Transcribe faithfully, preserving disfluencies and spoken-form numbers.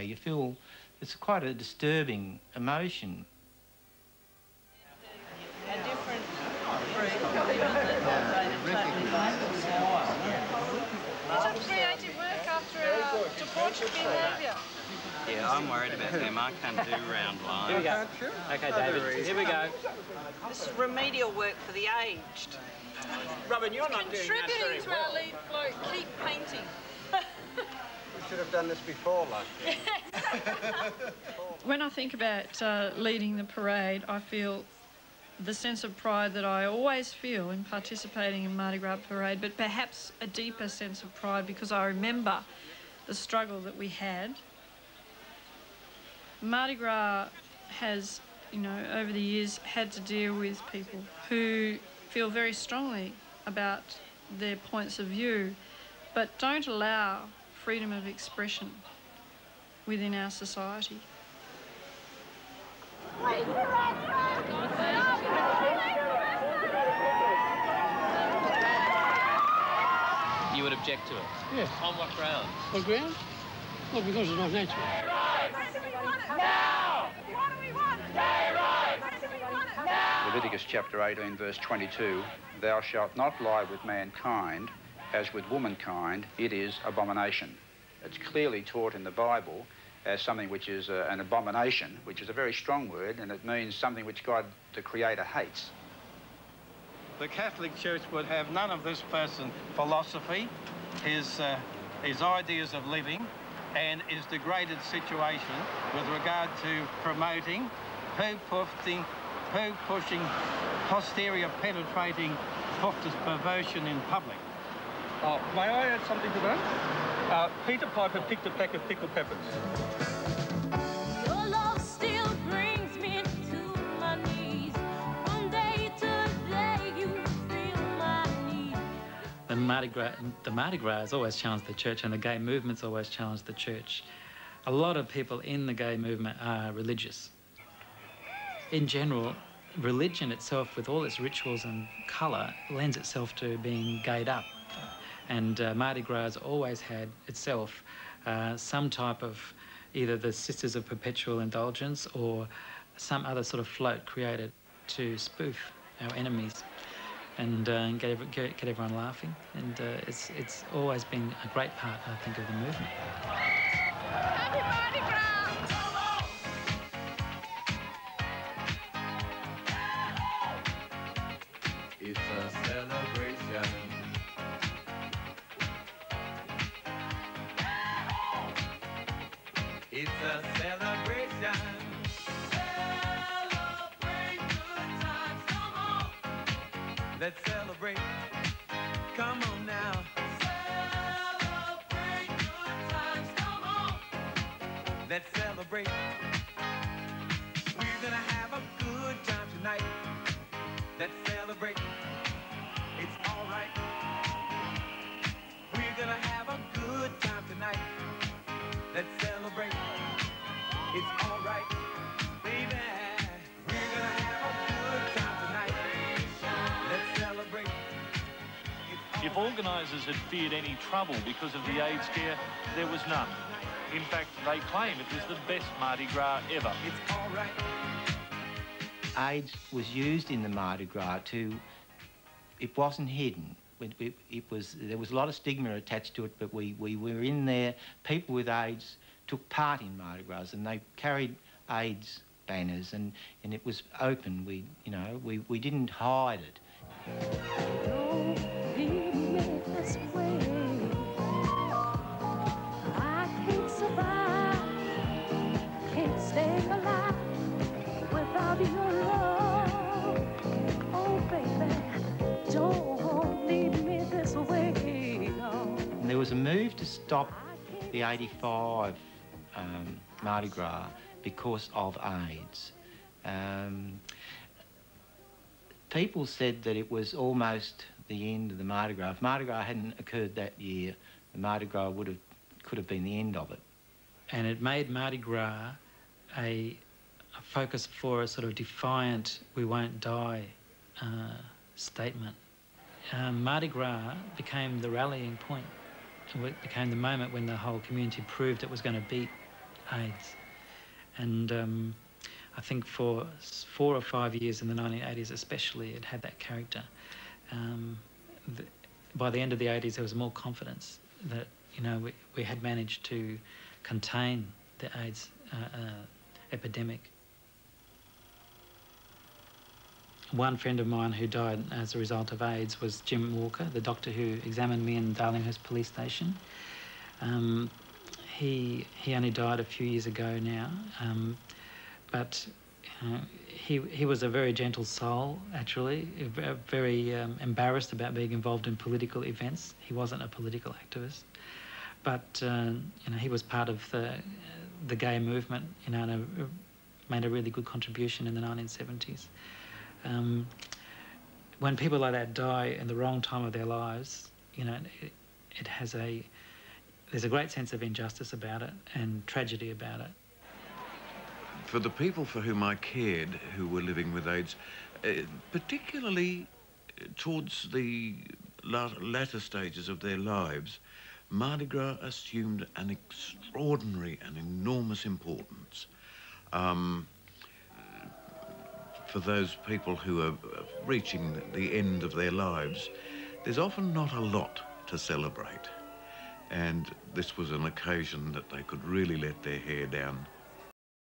You feel it's quite a disturbing emotion. A different Such creative work after a debauched behaviour. Yeah, I'm worried about them. I can't do round lines. Here we go. Okay, David, here we go. This is remedial work for the aged. Robin, you're not doing that very Contributing to our well. lead flow, keep painting. We should have done this before last year. When I think about uh, leading the parade, I feel the sense of pride that I always feel in participating in Mardi Gras parade, but perhaps a deeper sense of pride because I remember the struggle that we had. Mardi Gras has, you know, over the years had to deal with people who feel very strongly about their points of view, but don't allow freedom of expression within our society. You would object to it? Yes. On what grounds? What grounds? Well, because it's not natural. Now! What do we want? Leviticus chapter eighteen, verse twenty-two, thou shalt not lie with mankind as with womankind, it is abomination. It's clearly taught in the Bible as something which is uh, an abomination, which is a very strong word, and it means something which God, the Creator, hates. The Catholic Church would have none of this person's philosophy, his, uh, his ideas of living, and his degraded situation with regard to promoting, poo-puffing, poo-pushing, posterior penetrating, puffed perversion in public. Uh, may I add something to that? Uh, Peter Piper picked a pack of pickled peppers. Your love still brings me to my knees. From day to day you feel my need. The Mardi Gras, the Mardi Gras has always challenged the church, and the gay movement's always challenged the church. A lot of people in the gay movement are religious. In general, religion itself, with all its rituals and colour, lends itself to being gayed up. And uh, Mardi Gras has always had itself uh, some type of either the Sisters of Perpetual Indulgence or some other sort of float created to spoof our enemies and uh, get, every, get, get everyone laughing. And uh, it's, it's always been a great part, I think, of the movement. Happy Mardi Gras! It's a celebration. It's a celebration. Celebrate good times, come on. Let's celebrate. Come on now. Celebrate good times, come on. Let's celebrate. We're gonna have a good time tonight. Let's celebrate. It's all right. We're gonna have a good time tonight. Let's celebrate. It's all right, baby. We're gonna have a good time tonight. Let's celebrate. If organisers had feared any trouble because of the AIDS scare, there was none. In fact, they claim it was the best Mardi Gras ever. It's all right. AIDS was used in the Mardi Gras to, it wasn't hidden. It, it, it was, there was a lot of stigma attached to it, but we, we were in there. People with AIDS took part in Mardi Gras and they carried AIDS banners, and, and it was open. We, you know, we, we didn't hide it. Don't leave me this way. I can't survive, can't stay alive without your love. Oh, baby, don't leave me this way. No. And there was a move to stop the eighty-five um, Mardi Gras because of AIDS. Um, people said that it was almost the end of the Mardi Gras. If Mardi Gras hadn't occurred that year, the Mardi Gras would have, could have been the end of it. And it made Mardi Gras a, a focus for a sort of defiant, we won't die uh, statement. Um, Mardi Gras became the rallying point. It became the moment when the whole community proved it was going to beat AIDS. And um, I think for four or five years in the nineteen eighties especially, it had that character. Um, the, by the end of the eighties, there was more confidence that, you know, we, we had managed to contain the AIDS uh, uh, epidemic. One friend of mine who died as a result of AIDS was Jim Walker, the doctor who examined me in Darlinghurst Police Station. Um, he, he only died a few years ago now, um, but uh, he, he was a very gentle soul, actually, very um, embarrassed about being involved in political events. He wasn't a political activist, but uh, you know, he was part of the, the gay movement, you know, and a, made a really good contribution in the nineteen seventies. Um, when people like that die in the wrong time of their lives, you know, it, it has a, there's a great sense of injustice about it and tragedy about it. For the people for whom I cared who were living with AIDS, uh, particularly towards the la latter stages of their lives, Mardi Gras assumed an extraordinary and enormous importance. Um, for those people who are reaching the end of their lives, there's often not a lot to celebrate. And this was an occasion that they could really let their hair down